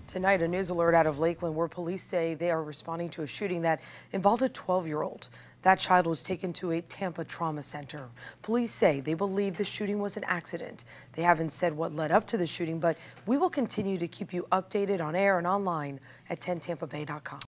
Tonight, a news alert out of Lakeland where police say they are responding to a shooting that involved a 12-year-old. That child was taken to a Tampa trauma center. Police say they believe the shooting was an accident. They haven't said what led up to the shooting, but we will continue to keep you updated on air and online at 10tampabay.com.